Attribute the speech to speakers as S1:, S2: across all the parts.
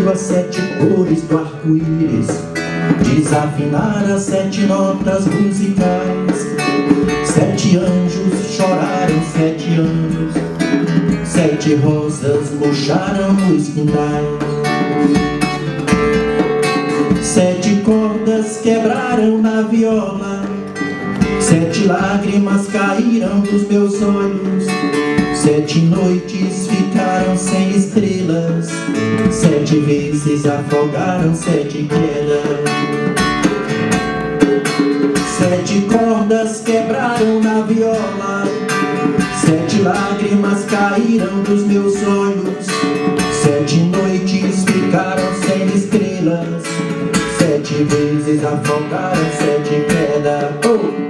S1: destruir as 7 cores do arco-íris, desafinar as 7 notas musicais. 7 anjos choraram 7 anos, 7 rosas murcharam nos quintais. 7 cordas quebraram na viola, 7 lágrimas caíram dos meus olhos, 7 noites ficaram sem estrelas, 7 vezes afogaram 7 quedas. 7 cordas quebraram na viola, 7 lágrimas caíram dos meus olhos, 7 noites ficaram sem estrelas, 7 vezes afogaram 7 quedas. Oh!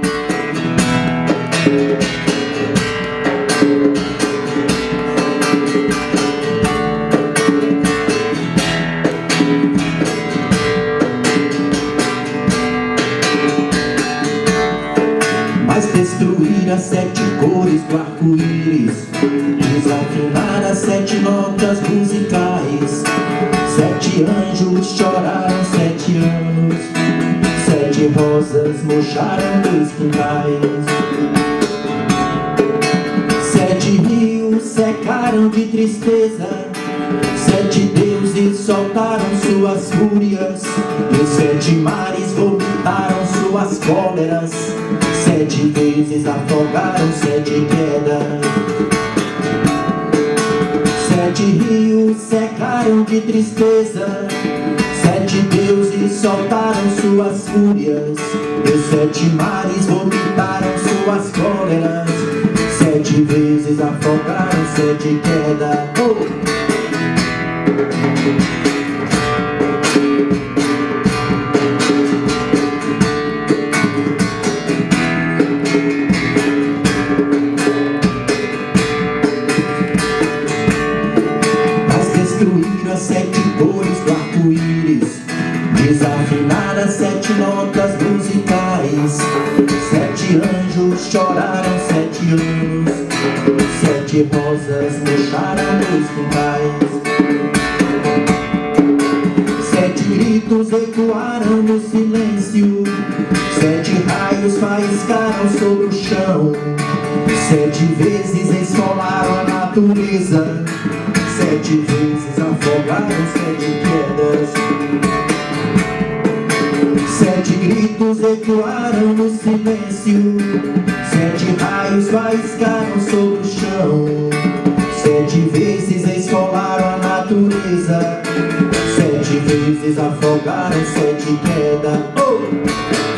S1: Mas destruir as 7 cores do arco-íris, desafinar as 7 notas musicais. 7 anjos choraram 7 anos, 7 rosas murcharam nos quintais. 7 rios secaram de tristeza, 7 deuses soltaram suas fúrias, e 7 mares vomitaram suas cóleras, 7 vezes afogaram 7 quedas. 7 rios secaram de tristeza, 7 deuses soltaram suas fúrias, e 7 mares vomitaram suas cóleras, 7 vezes afogaram 7 quedas. Oh! Destruir as 7 cores do arco-íris, desafinar as 7 notas musicais. 7 anjos choraram 7 anos, 7 rosas murcharam nos quintais. 7 gritos ecoaram no silêncio, 7 raios faiscaram sobre o chão, 7 vezes esfolaram a natureza, 7 vezes afogaram 7 quedas. 7 gritos ecoaram no silêncio, 7 raios faiscaram sobre o chão, 7 vezes esfolaram a natureza, 7 vezes afogaram 7 quedas. Oh!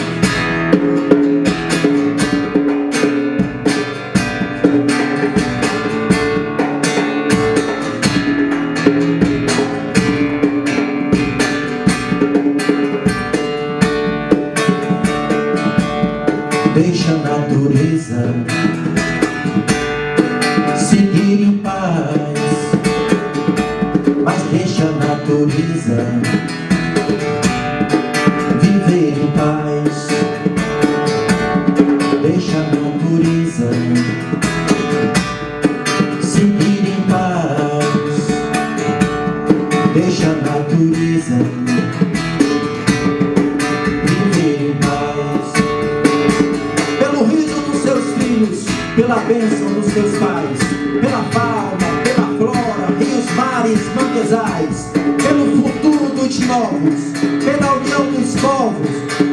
S1: Deixa a natureza seguir em paz, mas deixa a natureza viver em paz. Deixa a natureza seguir em paz, deixa a natureza viver em paz. Pela bênção dos teus pais, pela fauna, pela flora, rios, mares, manguezais, pelo futuro dos novos, pela união dos povos,